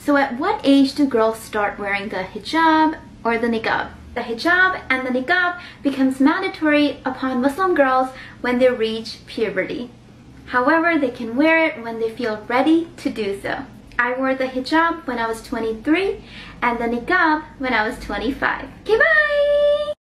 So at what age do girls start wearing the hijab or the niqab? The hijab and the niqab becomes mandatory upon Muslim girls when they reach puberty. However, they can wear it when they feel ready to do so. I wore the hijab when I was 23 and the niqab when I was 25. Okay, bye!